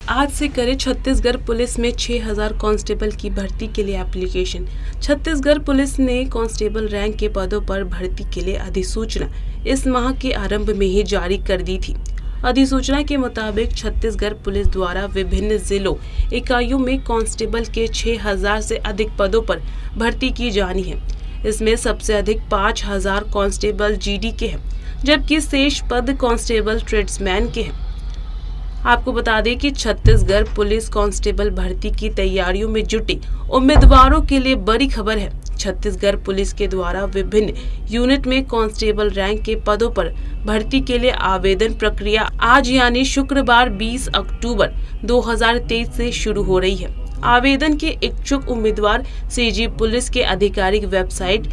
आज से करे छत्तीसगढ़ पुलिस में 6000 कांस्टेबल की भर्ती के लिए एप्लीकेशन। छत्तीसगढ़ पुलिस ने कांस्टेबल रैंक के पदों पर भर्ती के लिए अधिसूचना इस माह के आरंभ में ही जारी कर दी थी। अधिसूचना के मुताबिक छत्तीसगढ़ पुलिस द्वारा विभिन्न जिलों इकाइयों में कांस्टेबल के 6000 से अधिक पदों पर भर्ती की जानी है। इसमें सबसे अधिक 5000 कांस्टेबल जीडी के हैं, जबकि शेष पद कांस्टेबल ट्रेड्समैन के हैं। आपको बता दें कि छत्तीसगढ़ पुलिस कांस्टेबल भर्ती की तैयारियों में जुटे उम्मीदवारों के लिए बड़ी खबर है। छत्तीसगढ़ पुलिस के द्वारा विभिन्न यूनिट में कांस्टेबल रैंक के पदों पर भर्ती के लिए आवेदन प्रक्रिया आज यानी शुक्रवार 20 अक्टूबर 2023 से शुरू हो रही है। आवेदन के इच्छुक उम्मीदवार सीजी पुलिस के आधिकारिक वेबसाइट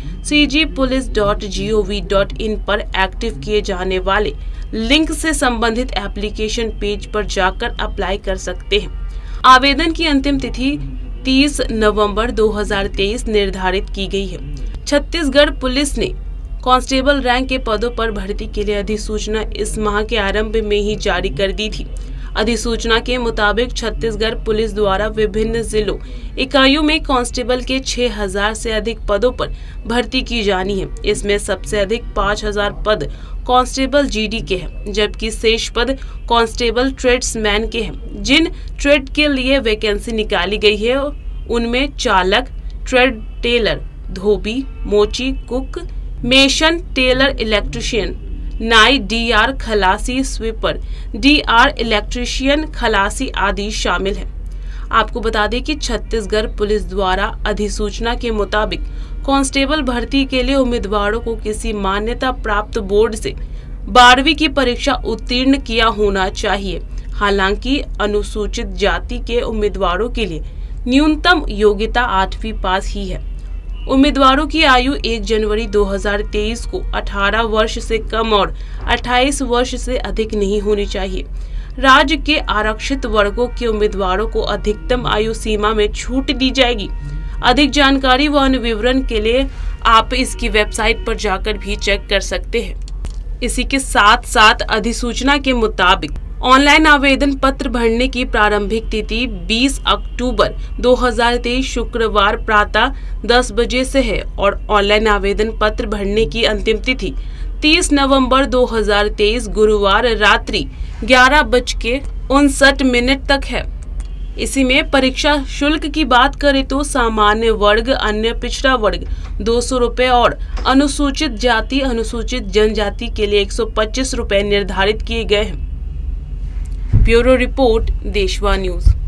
cgpolice.gov.in पर एक्टिव किए जाने वाले लिंक से संबंधित एप्लीकेशन पेज पर जाकर अप्लाई कर सकते हैं। आवेदन की अंतिम तिथि 30 नवंबर 2023 निर्धारित की गई है। छत्तीसगढ़ पुलिस ने कांस्टेबल रैंक के पदों पर भर्ती के लिए अधिसूचना इस माह के आरंभ में ही जारी कर दी थी। अधिसूचना के मुताबिक छत्तीसगढ़ पुलिस द्वारा विभिन्न जिलों इकाइयों में कांस्टेबल के 6000 से अधिक पदों पर भर्ती की जानी है। इसमें सबसे अधिक 5000 पद कांस्टेबल जीडी के हैं, जबकि शेष पद कांस्टेबल ट्रेड्समैन के हैं। जिन ट्रेड के लिए वैकेंसी निकाली गई है उनमें चालक, ट्रेड टेलर, धोबी, मोची, कुक, मेशन, टेलर, इलेक्ट्रिशियन, नाई, डीआर, खलासी, स्वीपर, डीआर, इलेक्ट्रीशियन, खलासी आदि शामिल हैं। आपको बता दें कि छत्तीसगढ़ पुलिस द्वारा अधिसूचना के मुताबिक कांस्टेबल भर्ती के लिए उम्मीदवारों को किसी मान्यता प्राप्त बोर्ड से 12वीं की परीक्षा उत्तीर्ण किया होना चाहिए। हालांकि अनुसूचित जाति के उम्मीदवारों के लिए न्यूनतम योग्यता 8वीं पास ही है। उम्मीदवारों की आयु 1 जनवरी 2023 को 18 वर्ष से कम और 28 वर्ष से अधिक नहीं होनी चाहिए। राज्य के आरक्षित वर्गों के उम्मीदवारों को अधिकतम आयु सीमा में छूट दी जाएगी। अधिक जानकारी व अन्य विवरण के लिए आप इसकी वेबसाइट पर जाकर भी चेक कर सकते हैं। इसी के साथ साथ अधिसूचना के मुताबिक ऑनलाइन आवेदन पत्र भरने की प्रारंभिक तिथि 20 अक्टूबर 2023 शुक्रवार प्रातः 10 बजे से है और ऑनलाइन आवेदन पत्र भरने की अंतिम तिथि 30 नवंबर 2023 गुरुवार रात्रि 11:59 तक है। इसी में परीक्षा शुल्क की बात करें तो सामान्य वर्ग, अन्य पिछड़ा वर्ग 200 रुपए और अनुसूचित जाति, अनुसूचित जनजाति के लिए 125 रुपए निर्धारित किए गए हैं। Bureau report, Deshwa news.